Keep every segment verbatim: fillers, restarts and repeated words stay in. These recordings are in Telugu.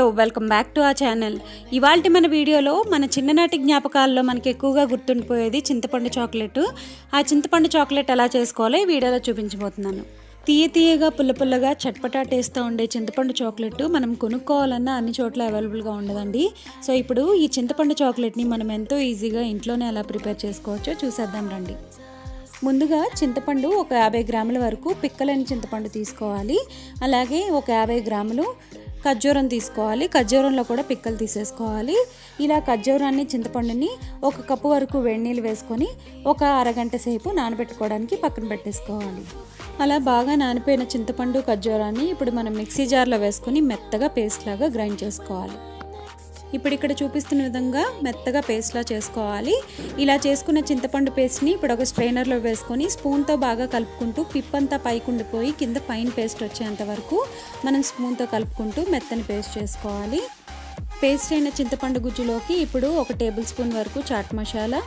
Welcome back to our channel. ఇవాల్టి మన వీడియోలో మన చిన్ననాటి జ్ఞాపకాల్లో మనకి ఎక్కువగా గుర్తుండిపోయేది చింతపండు చాక్లెట్. ఆ చింతపండు చాక్లెట్ ఎలా చేసుకోవాలో ఈ వీడియోలో చూపించబోతున్నాను. తీయ తీయగా పుల్ల పుల్లగా చట్పటా టేస్ట్తో ఉండే చింతపండు చాక్లెట్ మనం కొనుక్కోవాలన్నా అన్ని చోట్ల అవైలబుల్గా ఉండదండి. సో ఇప్పుడు ఈ చింతపండు చాక్లెట్ని మనం ఎంతో ఈజీగా ఇంట్లోనే ఎలా ప్రిపేర్ చేసుకోవచ్చో చూసేద్దాం రండి. ముందుగా చింతపండు ఒక యాభై గ్రాముల వరకు పిక్కలేని చింతపండు తీసుకోవాలి. అలాగే ఒక యాభై గ్రాములు ఖర్జూరం తీసుకోవాలి. ఖర్జూరంలో కూడా పిక్కలు తీసేసుకోవాలి. ఇలా ఖర్జూరాన్ని చింతపండుని ఒక కప్పు వరకు వేడి నీళ్ళు వేసుకొని ఒక అరగంట సేపు నానబెట్టుకోవడానికి పక్కన పెట్టేసుకోవాలి. అలా బాగా నానిపోయిన చింతపండు ఖర్జూరాన్ని ఇప్పుడు మనం మిక్సీ జార్లో వేసుకొని మెత్తగా పేస్ట్ లాగా గ్రైండ్ చేసుకోవాలి. ఇప్పుడు ఇక్కడ చూపిస్తున్న విధంగా మెత్తగా పేస్ట్లా చేసుకోవాలి. ఇలా చేసుకున్న చింతపండు పేస్ట్ని ఇప్పుడు ఒక స్ట్రైనర్లో వేసుకొని స్పూన్తో బాగా కలుపుకుంటూ పిప్పంతా పైకి ఉండిపోయి కింద పైన పేస్ట్ వచ్చేంత వరకు మనం స్పూన్తో కలుపుకుంటూ మెత్తని పేస్ట్ చేసుకోవాలి. పేస్ట్ అయిన చింతపండు గుజ్జులోకి ఇప్పుడు ఒక టేబుల్ స్పూన్ వరకు chaat masala,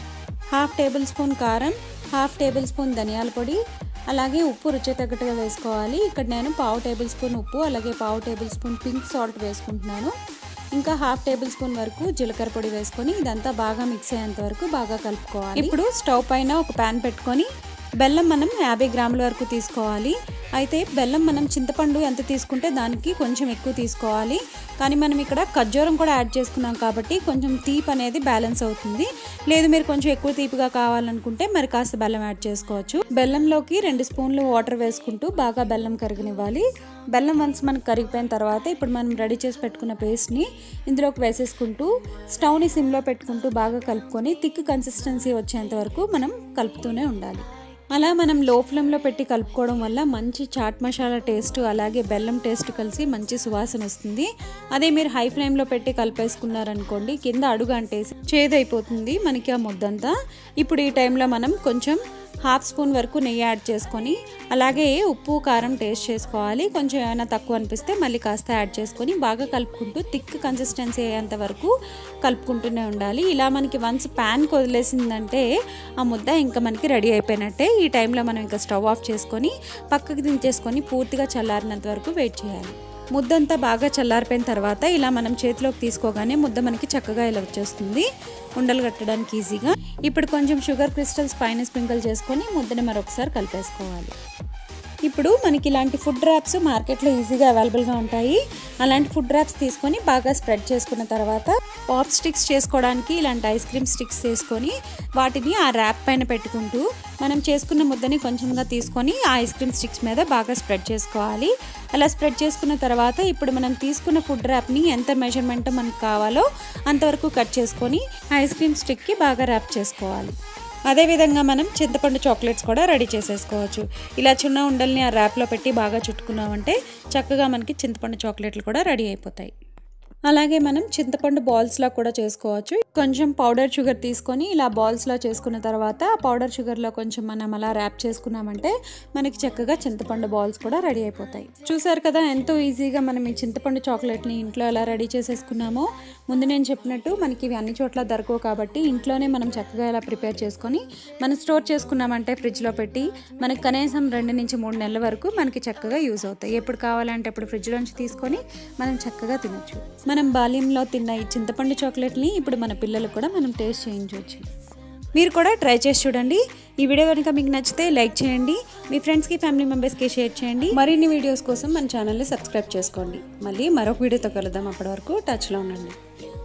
half tablespoon కారం, హాఫ్ టేబుల్ స్పూన్ ధనియాల పొడి, అలాగే ఉప్పు రుచి తగ్గట్టుగా వేసుకోవాలి. ఇక్కడ నేను పావు టేబుల్ స్పూన్ ఉప్పు అలాగే పావు టేబుల్ స్పూన్ పింక్ సాల్ట్ వేసుకుంటున్నాను. ఇంకా హాఫ్ టేబుల్ స్పూన్ వరకు జీలకర్ర పొడి వేసుకొని ఇదంతా బాగా మిక్స్ అయ్యేంత వరకు బాగా కలుపుకోవాలి. ఇప్పుడు స్టవ్ పైన ఒక ప్యాన్ పెట్టుకొని బెల్లం మనం యాభై గ్రాముల వరకు తీసుకోవాలి. అయితే బెల్లం మనం చింతపండు ఎంత తీసుకుంటే దానికి కొంచెం ఎక్కువ తీసుకోవాలి. కానీ మనం ఇక్కడ ఖర్జూరం కూడా యాడ్ చేసుకున్నాం కాబట్టి కొంచెం తీపి అనేది బ్యాలెన్స్ అవుతుంది. లేదు మీరు కొంచెం ఎక్కువ తీపిగా కావాలనుకుంటే మరి కాస్త బెల్లం యాడ్ చేసుకోవచ్చు. బెల్లంలోకి రెండు స్పూన్లు వాటర్ వేసుకుంటూ బాగా బెల్లం కరిగనివ్వాలి. బెల్లం వన్స్ మనకు కరిగిపోయిన తర్వాత ఇప్పుడు మనం రెడీ చేసి పెట్టుకున్న పేస్ట్ని ఇందులోకి వేసేసుకుంటూ స్టవ్ని సిమ్లో పెట్టుకుంటూ బాగా కలుపుకొని థిక్ కన్సిస్టెన్సీ వచ్చేంత వరకు మనం కలుపుతూనే ఉండాలి. అలా మనం లో ఫ్లేమ్లో పెట్టి కలుపుకోవడం వల్ల మంచి చాట్ మసాలా టేస్ట్ అలాగే బెల్లం టేస్ట్ కలిసి మంచి సువాసన వస్తుంది. అదే మీరు హై ఫ్లేమ్లో పెట్టి కలిపేసుకున్నారనుకోండి కింద అడుగు అంటేసి చేదైపోతుంది మనకి ఆ ముద్దంతా. ఇప్పుడు ఈ టైంలో మనం కొంచెం హాఫ్ స్పూన్ వరకు నెయ్యి యాడ్ చేసుకొని అలాగే ఉప్పు కారం టేస్ట్ చేసుకోవాలి. కొంచెం ఏమైనా తక్కువ అనిపిస్తే మళ్ళీ కాస్త యాడ్ చేసుకొని బాగా కలుపుకుంటూ థిక్ కన్సిస్టెన్సీ అయ్యేంత వరకు కలుపుకుంటూనే ఉండాలి. ఇలా మనకి వన్స్ ప్యాన్కి వదిలేసిందంటే ఆ ముద్ద ఇంకా మనకి రెడీ అయిపోయినట్టే. ఈ టైంలో మనం ఇంకా స్టవ్ ఆఫ్ చేసుకొని పక్కకి దించేసుకొని పూర్తిగా చల్లారినంత వరకు వెయిట్ చేయాలి. ముద్దంతా బాగా చల్లారిపోయిన తర్వాత ఇలా మనం చేతిలోకి తీసుకోగానే ముద్ద మనకి చక్కగా ఇలా వచ్చేస్తుంది, ఉండలు కట్టడానికి ఈజీగా. ఇప్పుడు కొంచెం షుగర్ క్రిస్టల్స్ పైన స్ప్రింకిల్ చేసుకొని ముద్దని మరొకసారి కలిపేసుకోవాలి. ఇప్పుడు మనకి ఇలాంటి ఫుడ్ ర్యాప్స్ మార్కెట్లో ఈజీగా అవైలబుల్గా ఉంటాయి. అలాంటి ఫుడ్ ర్యాప్స్ తీసుకొని బాగా స్ప్రెడ్ చేసుకున్న తర్వాత పాప్ స్టిక్స్ చేసుకోవడానికి ఇలాంటి ఐస్ క్రీమ్ స్టిక్స్ తీసుకొని వాటిని ఆ ర్యాప్ పైన పెట్టుకుంటూ మనం చేసుకున్న ముద్దని కొంచెంగా తీసుకొని ఆ ఐస్ క్రీమ్ స్టిక్స్ మీద బాగా స్ప్రెడ్ చేసుకోవాలి. అలా స్ప్రెడ్ చేసుకున్న తర్వాత ఇప్పుడు మనం తీసుకున్న ఫుడ్ ర్యాప్ని ఎంత మెజర్మెంట్ మనకు కావాలో అంతవరకు కట్ చేసుకొని ఐస్ క్రీమ్ స్టిక్కి బాగా ర్యాప్ చేసుకోవాలి. అదేవిధంగా మనం చింతపండు చాక్లెట్స్ కూడా రెడీ చేసేసుకోవచ్చు. ఇలా చిన్న ఉండల్ని ఆ ర్యాప్లో పెట్టి బాగా చుట్టుకున్నామంటే చక్కగా మనకి చింతపండు చాక్లెట్లు కూడా రెడీ అయిపోతాయి. అలాగే మనం చింతపండు బాల్స్లా కూడా చేసుకోవచ్చు. కొంచెం పౌడర్ షుగర్ తీసుకొని ఇలా బాల్స్లా చేసుకున్న తర్వాత ఆ పౌడర్ షుగర్లో కొంచెం మనం అలా ర్యాప్ చేసుకున్నామంటే మనకి చక్కగా చింతపండు బాల్స్ కూడా రెడీ అయిపోతాయి. చూసారు కదా ఎంతో ఈజీగా మనం ఈ చింతపండు చాక్లెట్ని ఇంట్లో ఎలా రెడీ చేసేసుకున్నామో. ముందు నేను చెప్పినట్టు మనకి ఇవి అన్ని చోట్ల దొరకవు కాబట్టి ఇంట్లోనే మనం చక్కగా ఇలా ప్రిపేర్ చేసుకొని మనం స్టోర్ చేసుకున్నామంటే ఫ్రిడ్జ్లో పెట్టి మనకి కనీసం రెండు నుంచి మూడు నెలల వరకు మనకి చక్కగా యూజ్ అవుతాయి. ఎప్పుడు కావాలంటే అప్పుడు ఫ్రిడ్జ్లోంచి తీసుకొని మనం చక్కగా తినొచ్చు. మనం బాల్యంలో తిన్న ఈ చింతపండు చాక్లెట్ని ఇప్పుడు మన పిల్లలకు కూడా మనం టేస్ట్ చేయించవచ్చు. మీరు కూడా ట్రై చేసి చూడండి. ఈ వీడియో కనుక మీకు నచ్చితే లైక్ చేయండి, మీ ఫ్రెండ్స్కి ఫ్యామిలీ మెంబర్స్కి షేర్ చేయండి. మరిన్ని వీడియోస్ కోసం మన ఛానల్ని సబ్స్క్రైబ్ చేసుకోండి. మళ్ళీ మరొక వీడియోతో కలుద్దాం. అప్పటి వరకు టచ్లో ఉండండి.